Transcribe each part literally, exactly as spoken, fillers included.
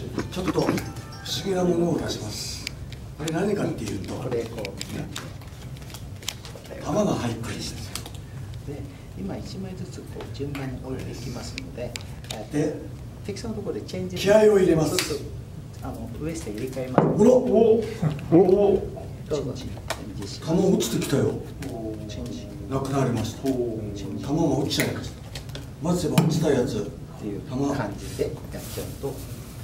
ちょっと不思議なものを出します。これ何かっていうと、 これこうね、 玉が入ってるんですよ。 で今いちまいずつこう順番に置いていきますので、 で適当なところでチェンジ気合を入れます。 あのウエスト入れ替えます。 ほら、おお、 どうぞ。 玉落ちてきたよ。 チェンジなくなりました。玉が落ちちゃいました。まず落ちたやつっていう感じでやっちゃうと、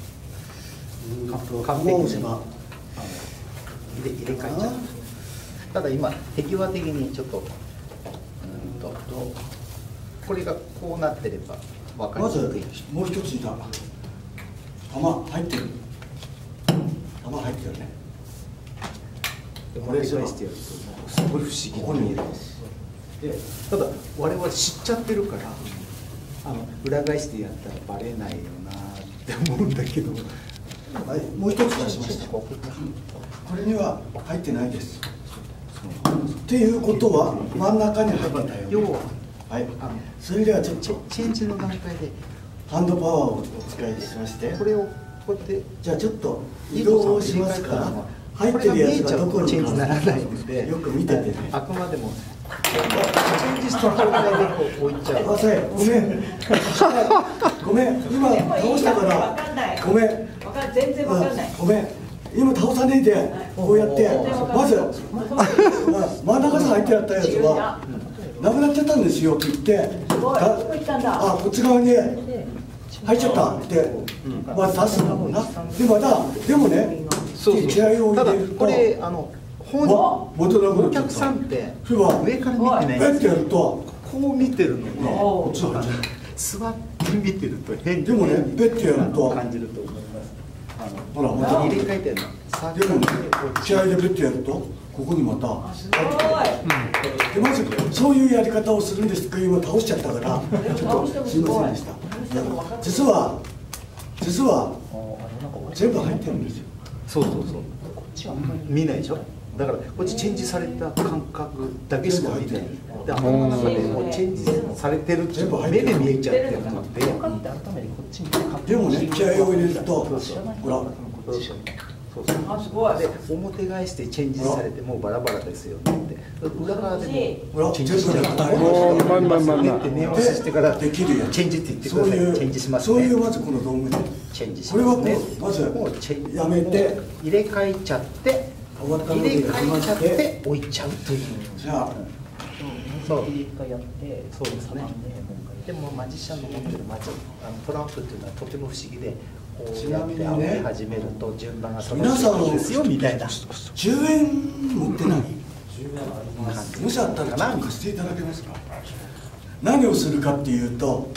完璧璧にあの入れ入れ替えちゃう。ただ今手際的にちょっとうんとこれがこうなってれば分かりまずにくい。 もう一ついた玉入ってる。玉入ってるね。 これ返してやるとすごい不思議に見えるんです。でただ我々知っちゃってるからあの裏返してやったらバレないよなって思うんだけど、 はい、もう一つ出しました。これには入ってないです。っていうことは真ん中に入ったよ。 要ははい。それではちょっとチェンジの段階でハンドパワーをお使いしまして、 これをこうやってじゃあちょっと移動をしますから、入ってるやつがどこにチェンジならないので、 よく見ててね。 あくまでもチェンジした状態でこう置いちゃう。 あ、さえ、ごめん。ごめん。今倒したから。ごめん。 全然わかんない。 ごめん。今倒さねえでこうやってまず真ん中に入ってあったやつはなくなっちゃったんですよって言って、あ、こっち側に入っちゃったってまず出すんだもんな。でまたでもね、気合を入れると、 これあの本お客さんって上から見てないんですよ。こう見てるので、座って見てると変でもね、ベッてやると感じると思います。 ほら、また入れ替えてるの。 でもね、気合でベッてやるとここにまた入ってくる。でまずそういうやり方をするんですけど、今倒しちゃったからちょっとすいませんでした。実は実は全部入ってるんですよ。 そうそうそう。こっちは見ないでしょ。だからこっちチェンジされた感覚だけしか見てない。で頭の中でもうチェンジされてるって目で見えちゃってるので。 でもね、気合を入れるとほら。 そうそうすごい。で表返してチェンジされてもうバラバラですよって裏側でもチェンジしてくださいって念を押してからできるやチェンジって言ってください。チェンジしますそういうまずこの道具でチェンジしこれはますね。 まずやめて入れ替えちゃって入れ替えちゃって置いちゃうという。 じゃあそう入れ替えやってそうですね。でもマジシャンの持ってるマジあのトランプっていうのはとても不思議で。 ちなみにね、 煽り始めると順番がその人ですよみたいな。 じゅうえん持ってない？もしあったらちょっと貸していただけますか？何をするかっていうと、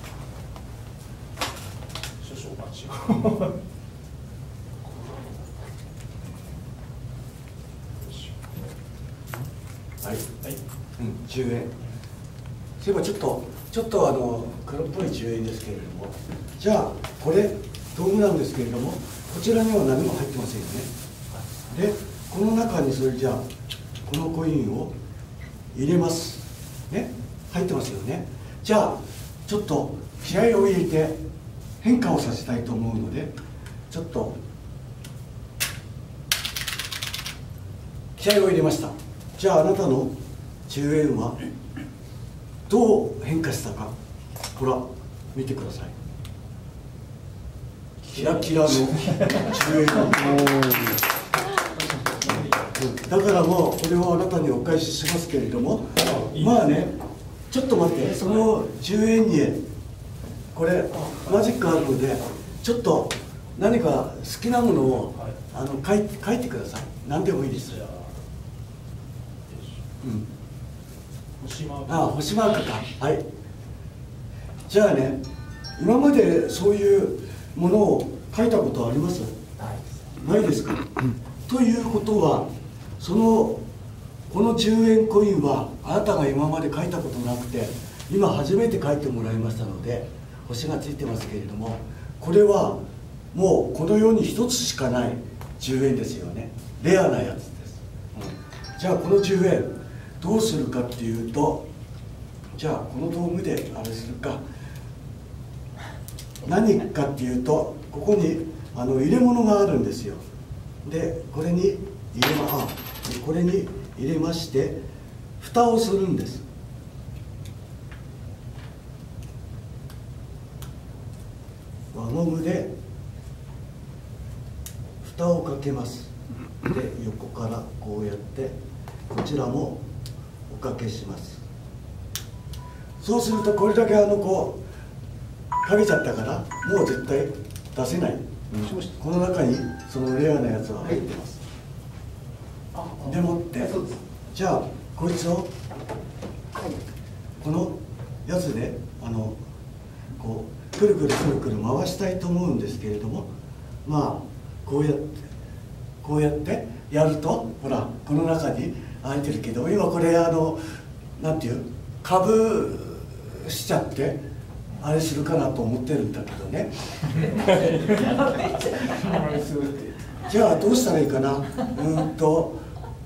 はいはい、うん、じゅうえん。そういえばちょっとちょっとあの黒っぽいじゅうえんですけれども、じゃあこれ道具なんですけれども、こちらには何も入ってませんよね。でこの中にそれじゃあこのコインを入れますね。入ってますよね。じゃあちょっと気合を入れて変化をさせたいと思うので、ちょっと気合を入れました。じゃああなたのじゅうえんはどう変化したか、ほら見てください。キラキラのじゅうえんだからもうこれをあなたにお返ししますけれども、まあね、ちょっと待って、そのじゅうえんにこれマジックあるので、ちょっと何か好きなものをあの書いて書いてください。何でもいいです。うん、ああ、星マークか。はい。じゃあね、今までそういうものを書いたことあります？ないですか？ということは、そのこのじゅうえんコインはあなたが今まで書いたことなくて、今初めて書いてもらいましたので星がついてますけれども、これはもうこの世に一つしかないじゅうえんですよね。レアなやつです、うん、じゃあこのじゅうえんどうするかっていうと、じゃあこの道具であれするか。何かっていうと、ここにあの入れ物があるんですよ。でこれに入れまあこれに入れまして蓋をするんです。輪ゴムで蓋をかけます。で横からこうやってこちらもおかけします。そうするとこれだけあのこうかけちゃったからもう絶対出せない、うん、この中にそのレアなやつは入ってます。でもってじゃあこいつをこのやつであのこうくるくるくるくる回したいと思うんですけれども、まあこうやってこうやってやるとほらこの中に入ってるけど、今これあのなんていうかぶしちゃってあれするかなと思ってるんだけどねじゃあどうしたらいいかな。うんと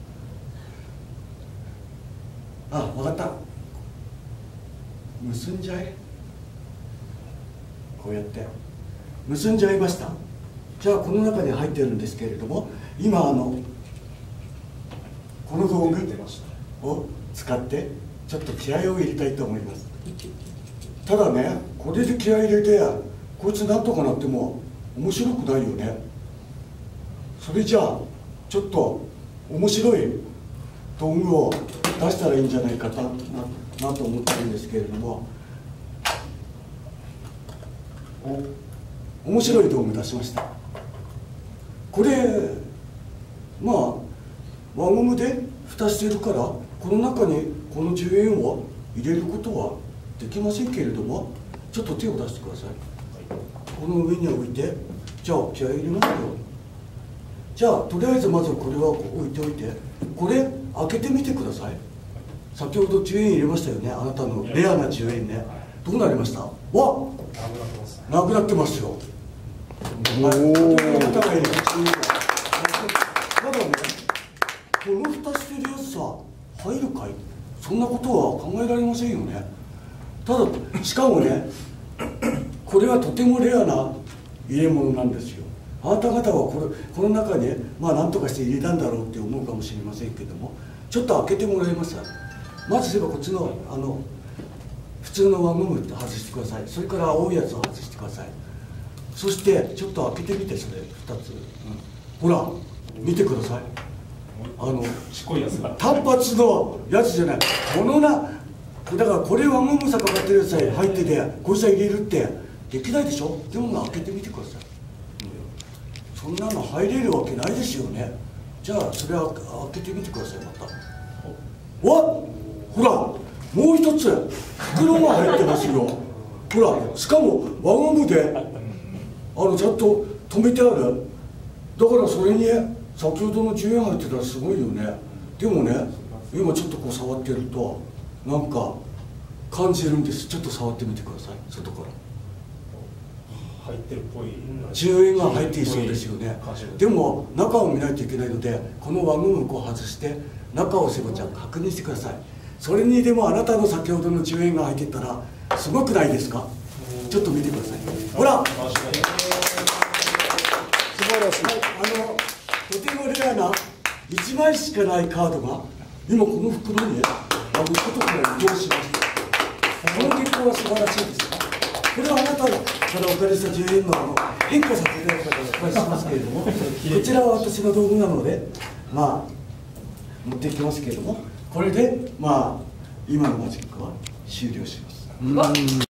あ、分かった。結んじゃえ。こうやって結んじゃいました。じゃあこの中に入ってるんですけれども、今あのこの道具を使ってちょっと気合を入れたいと思います。ただね、これで気合い入れてこいつなんとかなっても面白くないよね。それじゃあちょっと面白い道具を出したらいいんじゃないかな、な、なと思ってるんですけれども、お面白い道具出しました。これまあ輪ゴムで蓋してるからこの中にこのじゅうえんを入れることはできませんけれども、ちょっと手を出してください。この上に置いて、じゃあ気合い入れますよ。じゃあとりあえずまずこれは置いておいて、これ開けてみてください。先ほどじゅうえん入れましたよね、あなたのレアなじゅうえんね。どうなりました？わっ、なくなってますよ。はい、ただね、この蓋してるやつさ入るかい？そんなことは考えられませんよね。ただしかもね、これはとてもレアな入れ物なんですよ。あなた方はこれこの中にまあ何とかして入れたんだろうって思うかもしれませんけども、ちょっと開けてもらえますか。まずすればこっちのあの普通の輪ゴムって外してください。それから青いやつを外してください。そしてちょっと開けてみて、それふたつ、うん、ほら見てください。あの単発のやつじゃない、このなだからこれ輪ゴムさかかってるやつさえ入っててこいつは入れるってできないでしょ。でも開けてみてください。そんなの入れるわけないですよね。じゃあそれは開けてみてください。またわっ、ほらもう一つ袋が入ってますよ。ほらしかも輪ゴムであのちゃんと止めてある。だからそれに先ほどのじゅうえん入ってたらすごいよね。でもね、今ちょっとこう触ってるとなんか感じるんです。ちょっと触ってみてください。外から入ってるっぽいじゅうえんが入っていそうですよね。でも中を見ないといけないので、この輪ゴムをこう外して中をセボちゃん確認してください。それにでもあなたの先ほどのじゅうえんが入ってたらすごくないですか。ちょっと見てください。ほら、素晴らしい。はい、あのとてもレアないちまいしかないカードが今この袋にあの外から移動しました。この結果は素晴らしいです。これはあなたからお借りしたじゅうえんのあの変化させていただいたからお返ししますけれども、こちらは私の道具なのでまあ持っていきますけれども、これでまあ今のマジックは終了します。